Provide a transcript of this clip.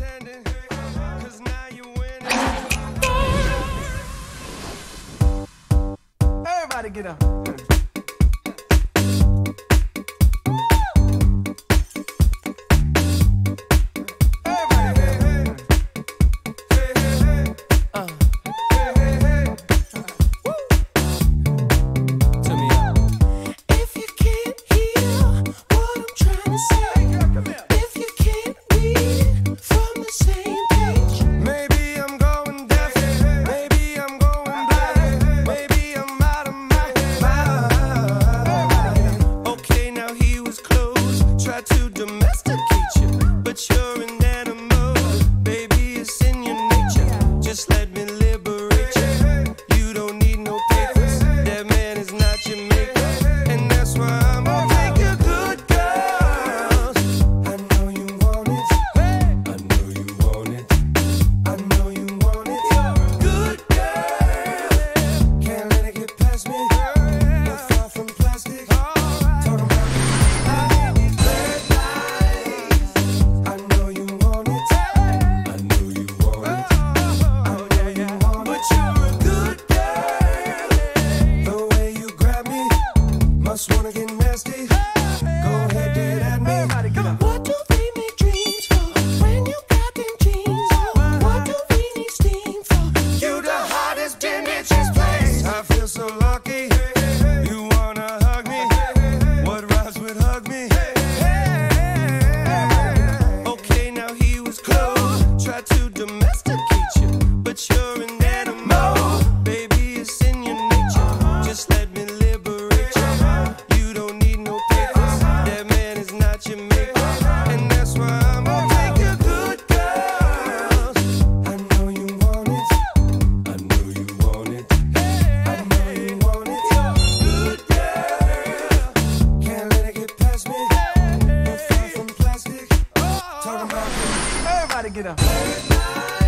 pretending, 'cause now you're winning. Everybody get up. To domesticate you, but you're an animal, baby, it's in your nature. Just let me liberate you. You don't need no papers, that man is not your maker, and that's why I'm gonna make you good girls. I know you want it, I know you want it, I know you want it. You're a good girl, can't let it get past me. You're far from plastic. Talking about wanna get nasty? Go ahead, get at me. What do we make dreams for when you got them jeans on? What do we need steam for? You the hottest in this place. I feel so lucky. You wanna hug me? What rhymes with hug me? Okay, now he was close. Tried to domesticate you, but you're an animal, baby, it's in your nature. Just let me liberate you. You don't need no papers, that man is not your maker, and that's why I'm gonna make you good girls. I know you want it, I know you want it, I know you want it. You're a good girl, can't let it get past me. You're far from plastic. Talking about everybody get up.